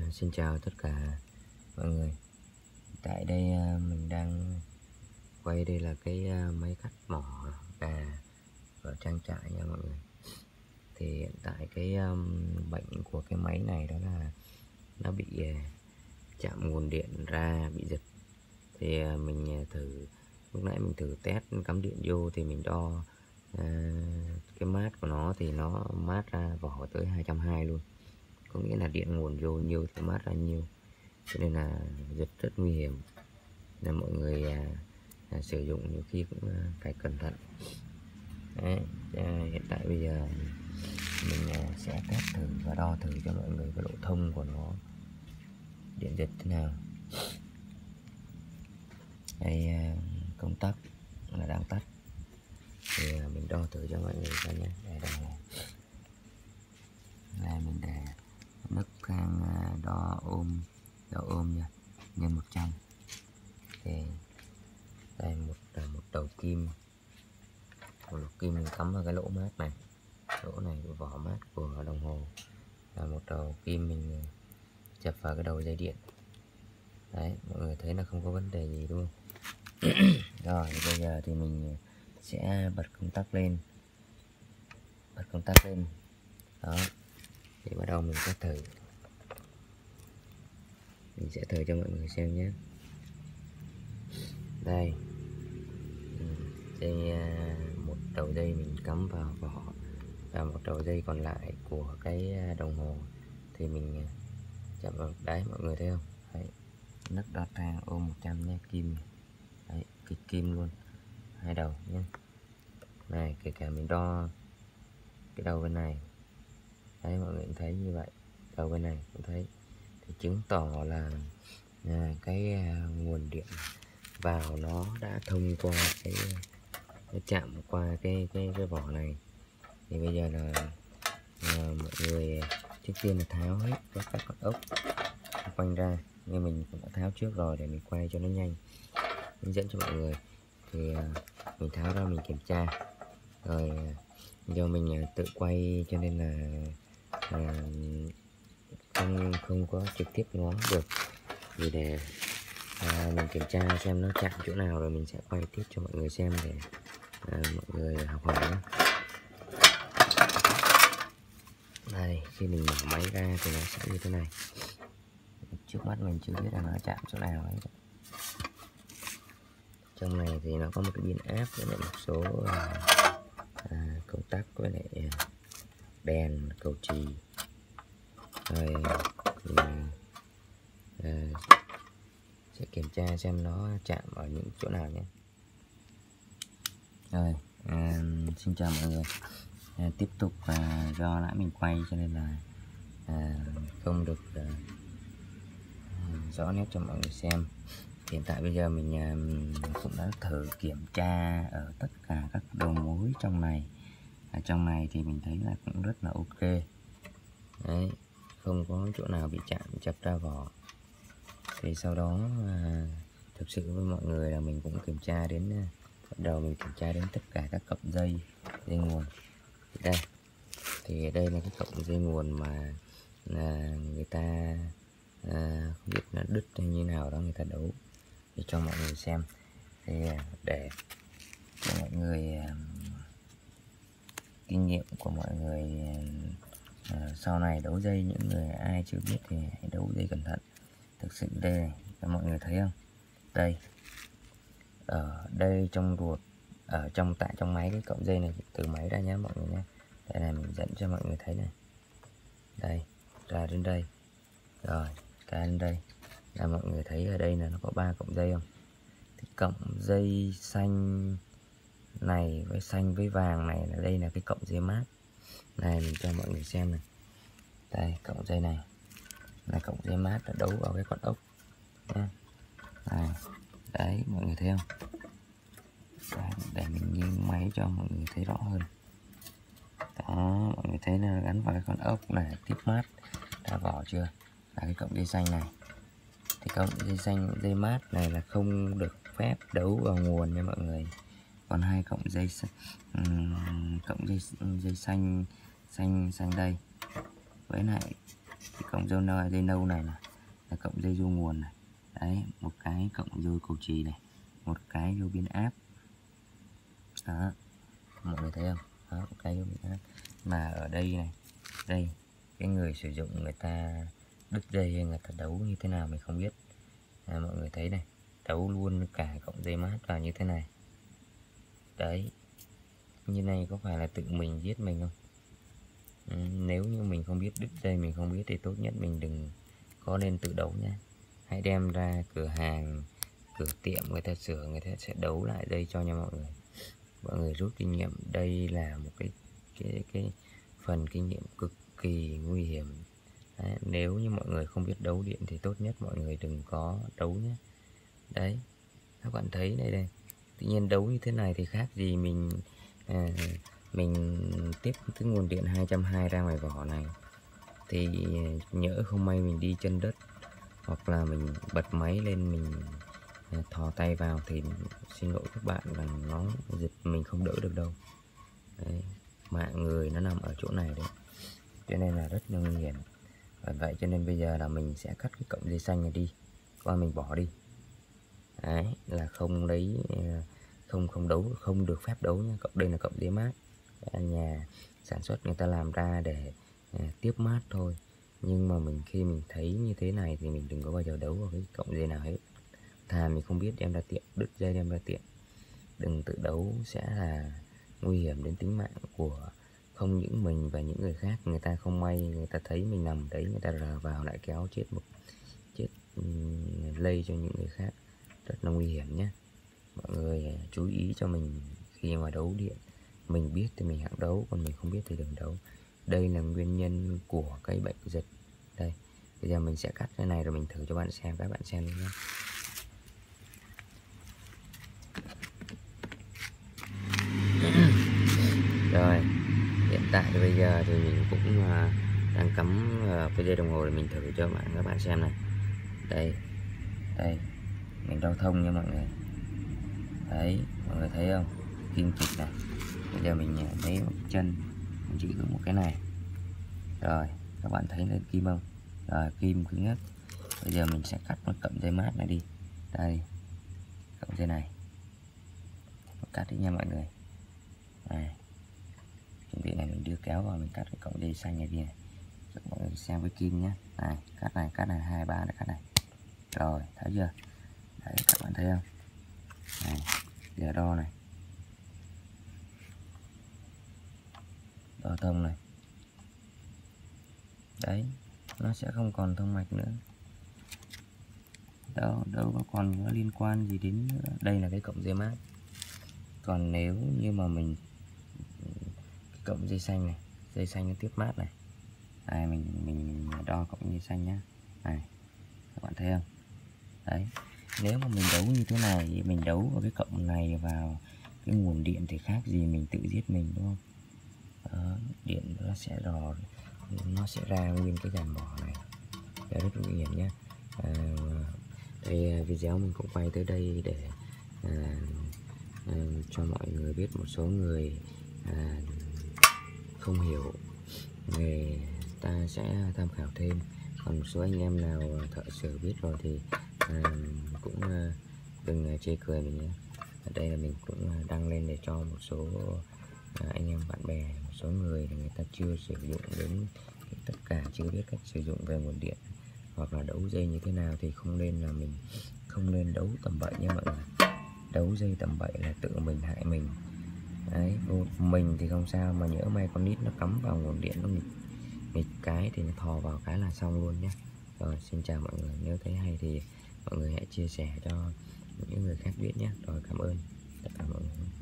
Xin chào tất cả mọi người. Tại đây mình đang quay, đây là cái máy cắt mỏ gà ở trang trại nha mọi người. Thì hiện tại cái bệnh của cái máy này đó là nó bị chạm nguồn điện ra, bị giật. Thì mình thử, lúc nãy mình thử test cắm điện vô thì mình đo cái mát của nó thì nó mát ra vỏ tới 220 luôn. Có nghĩa là điện nguồn vô nhiêu thì mát ra nhiêu, cho nên là giật rất nguy hiểm, nên mọi người sử dụng nhiều khi cũng phải cẩn thận. Đấy, hiện tại bây giờ mình sẽ test thử và đo thử cho mọi người cái độ thông của nó, điện giật thế nào. Đây, công tắc là đang tắt, thì mình đo thử cho mọi người xem nhé. Đây mình để nấc thang đo ôm nha, nhân 100. Thì đây một đầu kim, mình cắm vào cái lỗ mát này, lỗ này của vỏ mát của đồng hồ, là một đầu kim mình chập vào cái đầu dây điện. Đấy, mọi người thấy là không có vấn đề gì luôn. Rồi bây giờ thì mình sẽ bật công tắc lên, đó, thì bắt đầu mình sẽ thử, cho mọi người xem nhé. Đây, một đầu dây mình cắm vào vỏ, và một đầu dây còn lại của cái đồng hồ thì mình chạm vào. Đấy, mọi người thấy không? Đấy, nấc đo thang ôm 100 nhé, kim. Đấy, kịch kim luôn, hai đầu nhé. Này, kể cả mình đo cái đầu bên này, đấy mọi người cũng thấy như vậy, đầu bên này cũng thấy, thì chứng tỏ là cái nguồn điện vào nó đã thông qua nó chạm qua cái vỏ này. Thì bây giờ là mọi người trước tiên là tháo hết các con ốc quanh ra, như mình cũng đã tháo trước rồi để mình quay cho nó nhanh, hướng dẫn cho mọi người. Thì mình tháo ra, mình kiểm tra rồi, do mình tự quay cho nên là không có trực tiếp ngó được, vì để mình kiểm tra xem nó chạm chỗ nào rồi mình sẽ quay tiếp cho mọi người xem để mọi người học hỏi nhé. Đây, khi mình mở máy ra thì nó sẽ như thế này. Trước mắt mình chưa biết là nó chạm chỗ nào ấy. Trong này thì nó có một cái pin áp với lại một số công tắc với lại đèn cầu chì. Rồi mình sẽ kiểm tra xem nó chạm ở những chỗ nào nhé. Rồi, xin chào mọi người. Tiếp tục do nãy mình quay cho nên là không được rõ nét cho mọi người xem. Hiện tại bây giờ mình cũng đã thử kiểm tra ở tất cả các đầu mối trong này. Ở trong này thì mình thấy là cũng rất là ok. Đấy, không có chỗ nào bị chập ra vỏ. Thì sau đó thực sự với mọi người là mình cũng kiểm tra đến, bắt đầu mình kiểm tra đến tất cả các cọng dây nguồn. Đây, thì đây là cái cọng dây nguồn mà người ta không biết là đứt hay như nào đó, người ta đấu để cho mọi người xem. Thì để cho mọi người kinh nghiệm của mọi người sau này đấu dây, những người ai chưa biết thì hãy đấu dây cẩn thận. Thực sự đây này, các mọi người thấy không? Đây, ở đây trong ruột, ở trong máy, cái cọng dây này từ máy ra nhé mọi người nhé. Đây này, mình dẫn cho mọi người thấy này. Đây, ra đến đây, rồi ra đến đây là mọi người thấy ở đây là nó có 3 cọng dây không? Thì cọng dây xanh này với xanh với vàng này là đây là cái cọng dây mát này, mình cho mọi người xem này. Đây, cọng dây này là cọng dây mát đã đấu vào cái con ốc nha. Đấy, mọi người thấy không? Đấy, để mình nghiêng máy cho mọi người thấy rõ hơn. Đó, mọi người thấy là gắn vào cái con ốc này, tiếp mát ra vỏ chưa? Là cái cọng dây xanh này. Thì cọng dây xanh, dây mát này là không được phép đấu vào nguồn nha mọi người. Còn hai cọng dây xanh đây với lại cái cọng dây nâu này là cọng dây vô nguồn này. Đấy, một cái cọng vô cầu trì này, một cái vô biến áp. Đó, mọi người thấy không? Đó, một cái vô biến áp. Mà ở đây này, đây cái người sử dụng người ta đứt dây hay người ta đấu như thế nào mình không biết. Mọi người thấy này, đấu luôn cả cọng dây mát vào như thế này. Đấy, như này có phải là tự mình giết mình không? Nếu như mình không biết đứt dây, mình không biết thì tốt nhất mình đừng có nên tự đấu nhé. Hãy đem ra cửa hàng, cửa tiệm người ta sửa, người ta sẽ đấu lại dây cho nha mọi người. Mọi người rút kinh nghiệm, đây là một cái phần kinh nghiệm cực kỳ nguy hiểm. Đấy, nếu như mọi người không biết đấu điện thì tốt nhất mọi người đừng có đấu nhé. Đấy, các bạn thấy đây, tự nhiên đấu như thế này thì khác gì mình tiếp cái nguồn điện 220 ra ngoài vỏ này, thì nhỡ không may mình đi chân đất hoặc là mình bật máy lên, mình thò tay vào thì xin lỗi các bạn là nó giật mình không đỡ được đâu. Đấy, mạng người nó nằm ở chỗ này đấy, cho nên là rất là nguy hiểm. Vậy cho nên bây giờ là mình sẽ cắt cái cọng dây xanh này đi, qua mình bỏ đi. Đấy, là không lấy, không đấu, không được phép đấu nha. Đây là cọng dây mát, nhà sản xuất người ta làm ra để tiếp mát thôi. Nhưng mà khi mình thấy như thế này thì mình đừng có bao giờ đấu vào cái cọng dây nào hết. Thà mình không biết đem ra tiệm, đứt dây đem ra tiệm. Đừng tự đấu, sẽ là nguy hiểm đến tính mạng của không những mình và những người khác. Người ta không may, người ta thấy mình nằm đấy, người ta rờ vào lại kéo chết lây cho những người khác, rất là nguy hiểm nhé. Mọi người chú ý cho mình khi mà đấu điện. Mình biết thì mình hãng đấu, còn mình không biết thì đừng đấu. Đây là nguyên nhân của cái bệnh giật. Đây, bây giờ mình sẽ cắt cái này rồi mình thử cho bạn xem, các bạn xem nhé. Rồi, hiện tại thì bây giờ thì mình cũng đang cắm cái dây đồng hồ để mình thử cho các bạn xem này. Đây, mình đo thông nha mọi người. Đấy, mọi người thấy không? Kim chích này. Bây giờ mình lấy một chân, mình chỉ được một cái này. Rồi, các bạn thấy lên kim không? Rồi, kim cứng nhất. Bây giờ mình sẽ cắt một cọng dây mát này đi. Đây, cọng dây này. Cắt đi nha mọi người. Này, chuẩn bị này, mình đưa kéo vào, mình cắt cái cọng dây xanh này đi này. Cho mọi người xem với kim nhé. Này, cắt này 2, 3 này, cắt này. Rồi, thấy chưa? Đấy, các bạn thấy không? Này, giờ đo này, đo thông này. Đấy, nó sẽ không còn thông mạch nữa. Đâu có còn có liên quan gì đến nữa. Đây là cái cọng dây mát. Còn nếu như mà cái cọng dây xanh này, dây xanh nó tiếp mát này. Này, mình đo cọng dây xanh nhá. Này, các bạn thấy không? Đấy, nếu mà mình đấu như thế này, mình đấu vào cái cọng này vào cái nguồn điện thì khác gì mình tự giết mình, đúng không? Đó, điện nó sẽ nó sẽ ra nguyên cái dàn mỏ này. Đây, rất nguy hiểm nhé. Đây video mình cũng quay tới đây để cho mọi người biết, một số người không hiểu nghề ta sẽ tham khảo thêm. Còn một số anh em nào thợ sửa biết rồi thì cũng đừng chê cười mình nhé. Ở đây là mình cũng đăng lên để cho một số anh em bạn bè, một số người người ta chưa sử dụng đến tất cả, chưa biết cách sử dụng về nguồn điện hoặc là đấu dây như thế nào thì không nên đấu tầm bậy nha mọi người. Đấu dây tầm bậy là tự mình hại mình. Đấy, mình thì không sao, mà nhỡ may con nít nó cắm vào nguồn điện, nó nghịch cái thì nó thò vào cái là xong luôn nhé. Rồi, xin chào mọi người, nếu thấy hay thì mọi người hãy chia sẻ cho những người khác biết nhé. Rồi, cảm ơn tất cả mọi người.